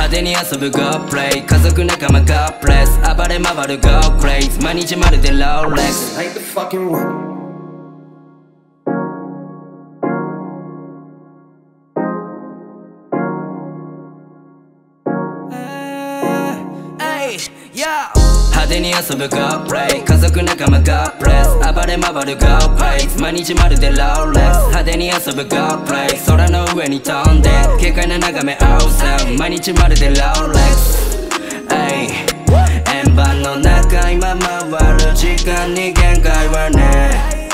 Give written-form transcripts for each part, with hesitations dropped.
派手に遊ぶ Go Play 家族仲間 Go Bless 暴れ回る Go Craze 毎日まるでローレックス Like the fucking one. 派手に遊ぶ Go Play 家族仲間 Go Bless 暴れ回る Go Craze 毎日まるでローレックス派手に遊ぶ Go Play 空の上に飛んで軽快な眺め Awesome 毎日まるでローレックス円盤の中今回る時間に限界はね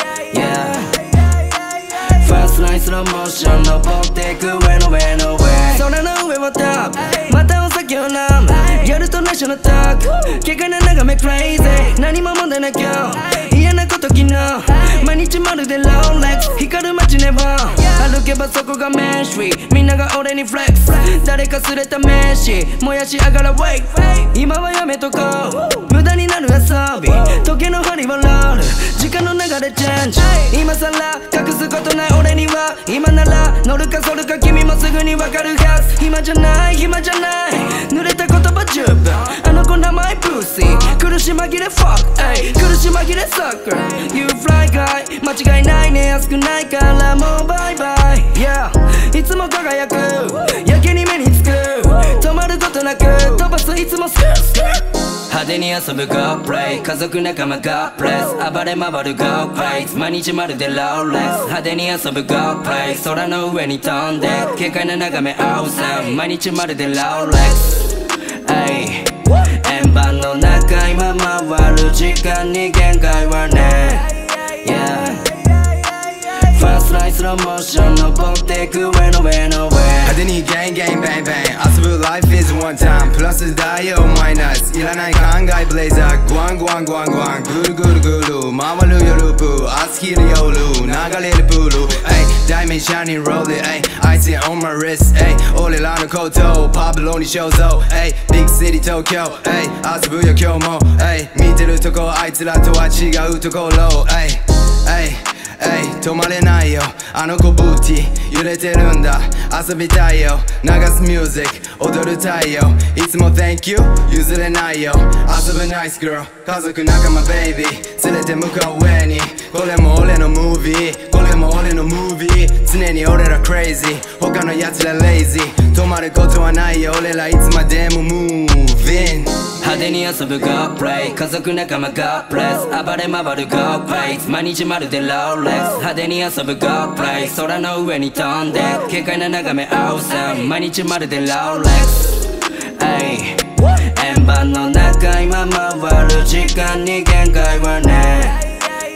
Fast line スローモーション登っていく上の上の上空の上はトップまたお酒を飲む夜とナショナルトーク軽快な眺め Crazy 何も問題な今日嫌なこと昨日毎日まるでローレックス光る街ね歩けばそこがメインストリートみんなが俺にフレックス誰かすれた飯燃やし上がらウェイ今はやめとこう無駄になる遊び時計の針はロール時間の流れチェンジ今さら隠すことない俺には今なら乗るか反るか君もすぐにわかるはず暇じゃない暇じゃない濡れた言葉十分あの子名前プーシー苦し紛れ fuck 苦し紛れ sucker You fly guy 間違いないね安くないからもうバイバイ Yeah いつも輝くやけに目につく止まることなく飛ばすいつもスクースク派手に遊ぶ Go Play 家族仲間 Go Bless 暴れ回る Go Craze 毎日まるでローレックス派手に遊ぶ Go Play 空の上に飛んで軽快な眺め Awesome 毎日まるでローレックス円盤の中今回る時間に限界はね Fast line スローモーション登っていく上の上の上派手に gang gang bang bang 遊ぶ life is one time プラスダイヤマイナスいらない考えブレイザーグワングワングワングワンぐるぐるぐる回るよループ熱きる夜流れるプールダイメンシャニンロールI see on my wrist 俺らのことをパブロに肖像ビッグシティ東京遊ぶよ今日も見てるとこあいつらとは違うところ止まれないよあの子ブーティー揺れてるんだ遊びたいよ流すミュージック踊る太陽いつも Thank you 譲れないよ遊ぶナイス girl 家族仲間ベイビー連れて向かう上にこれも俺のムービーこれも俺のムービー常に俺ら crazy 他の奴ら lazy 止まることはないよ俺らいつまでも moving 派手に遊ぶ Go Play 家族仲間 Go Bless 暴れ回る Go Craze 毎日まるでローレックス派手に遊ぶ Go Play 空の上に飛んで軽快な眺め Awesome 毎日まるでローレックス円盤の中今回る時間に限界はね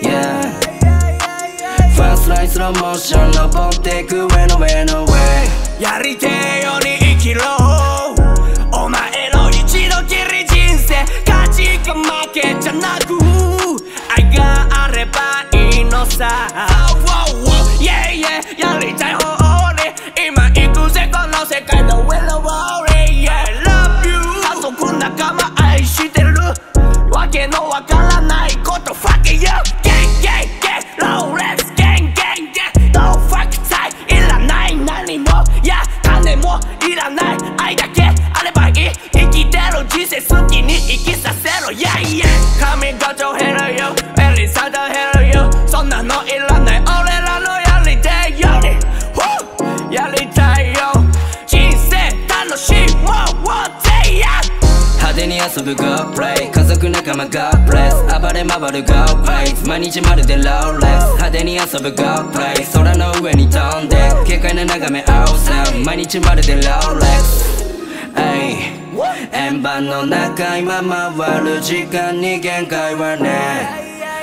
Fast line スローモーション登っていく上の上の上やりてえように生きろお前の一度きり人生勝ちか負けじゃなく愛があればいいのさ Yeah yeah やりたい方に今行くぜこの世界の Willow Worry Yeah love you 家族仲間愛してるわけのわからないこと Fuck you Gang gang gang Rolex gang gang gang Don't fuck さえいらない何も Yeah 金もいらない愛だけあればいい生きてる人生好きに生きさせろ Yeah yeah 髪型減るよエリサダ減るよそんなのいらない俺らのやりたいようにやりたいよ人生楽しもうぜや派手に遊ぶ Go Play 家族仲間 Go Bless 暴れ回る Go Craze 毎日まるでローレックス派手に遊ぶ Go Play 空の上に飛んで軽快な眺め Awesome 毎日まるでローレックス円盤の中今回る時間に限界はね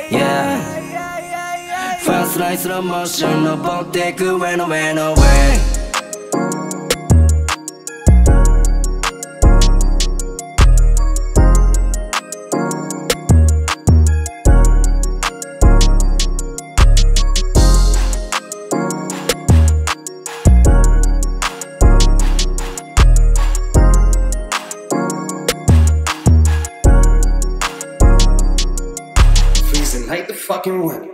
Fast line スローモーション登っていく上の上の上 Like the fucking one.